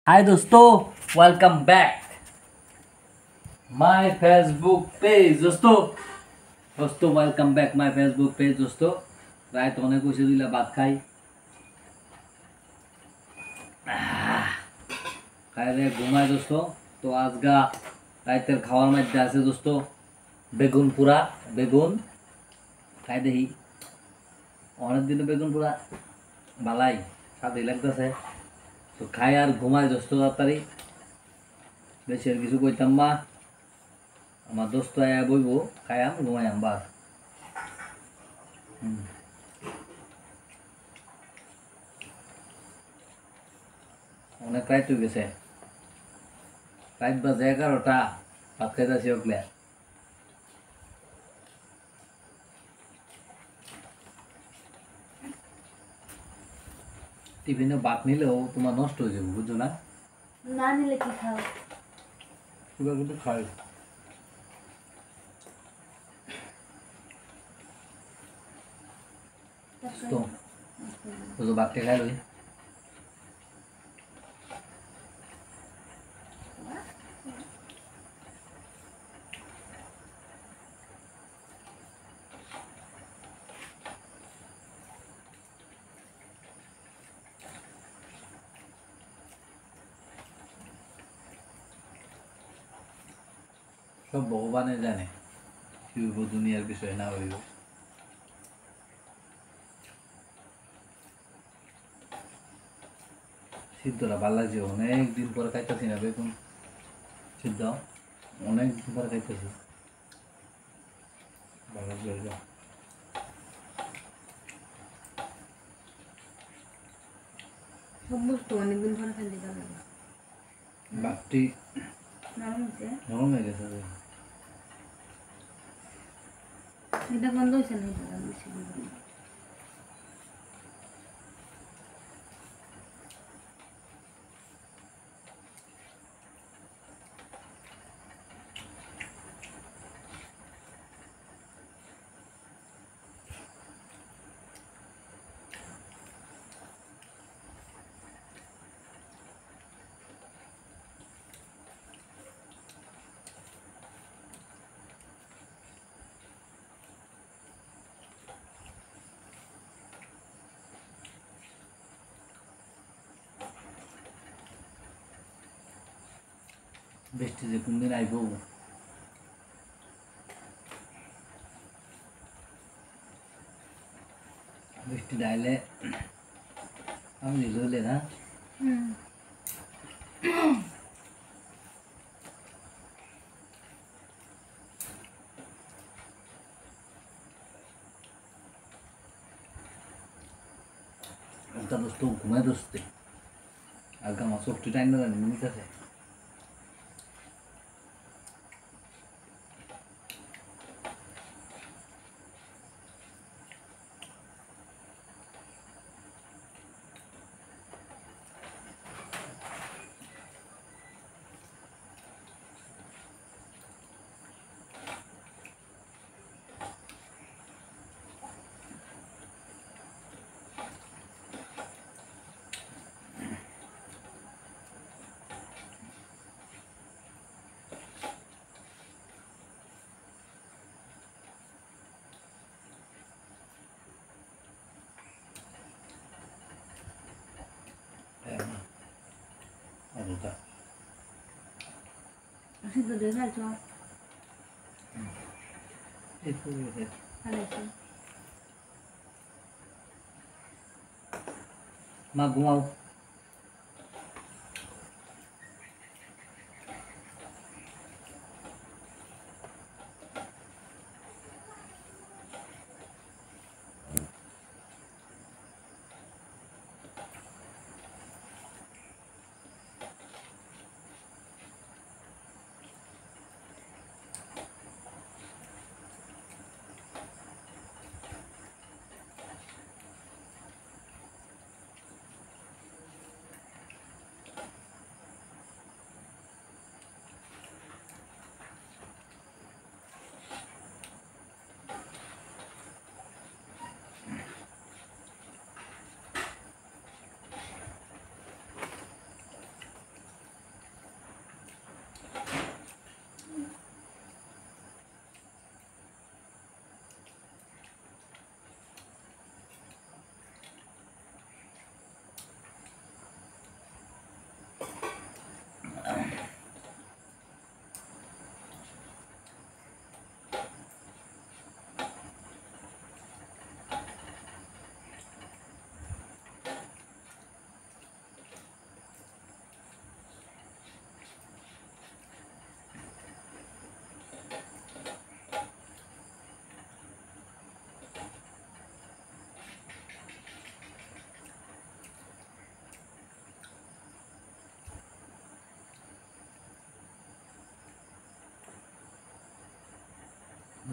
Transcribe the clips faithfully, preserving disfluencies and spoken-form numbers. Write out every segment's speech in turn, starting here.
हाय दोस्तों, welcome back my Facebook page. दोस्तों दोस्तों welcome back my Facebook page. दोस्तों রাত অনেক বসে দিলা ভাত খাই খাই রে ঘুমাই। দোস্ত তো আজগা রাতের খাওয়ার মধ্যে আছে দোস্ত বেগুন পোড়া। বেগুন খাই দেখি অনেক দিন বেগুন পোড়া বালাই স্বাদই লাগতেছে। তো খাই আর ঘুমাই দোস্ত তাড়াতাড়ি। বেশি আর কিছু কইতাম না। আমার দোস্ত আয়া বইব, খায়াম ঘুমাইয়াম বাস। হুম অনেক রাইত হয়ে গেছে, রাইত বাজে এগারোটা। ভাত খাইতেছি ওগলে। টিফিনে ভাত নিলেও তোমার নষ্ট হয়ে যাবে, বুঝছো না? না নিলে কি খাও? পুরো কিন্তু খাই। তো তো ভাতটা খাই লই। সব ভগবানে জানে কি হইব, দুনিয়ার বিষয় না হইব। সিদ্ধটা ভালো লাগছে, অনেক দিন পরে খাইতেছি না বেগুন সিদ্ধ। অনেক দিন পরে খাইতেছি, ভালো লাগছে। সমস্ত অনেকদিন ধরে ফেলে যাবে। ভাতটি নরম হচ্ছে। নরম হয়ে গেছে। এটা গন্ধ হয়েছে না, এটা গন্ধ হয়েছে। বৃষ্টি যে কোন দিন আইব, বৃষ্টি ডাইলে আমি নিজলে না। হুম ওটা দোস্ত ঘুমায় দোস্তে আজকে আমার চোখটি টাইম না জানি নিতেছে। অতটা সিদ্ধ দিয়ে খাইছ? এই করে গেছে। খাইছো? মা ঘুমাও।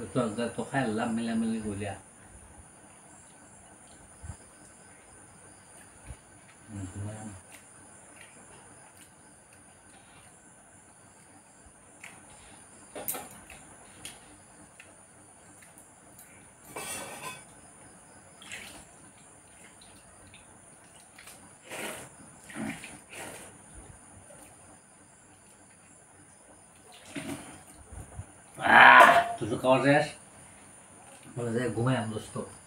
তো তো খাইলাম মিলামিলি করিয়া তুই তো খাওয়া শেষ বলে যায় ঘুমাই আম দোস্ত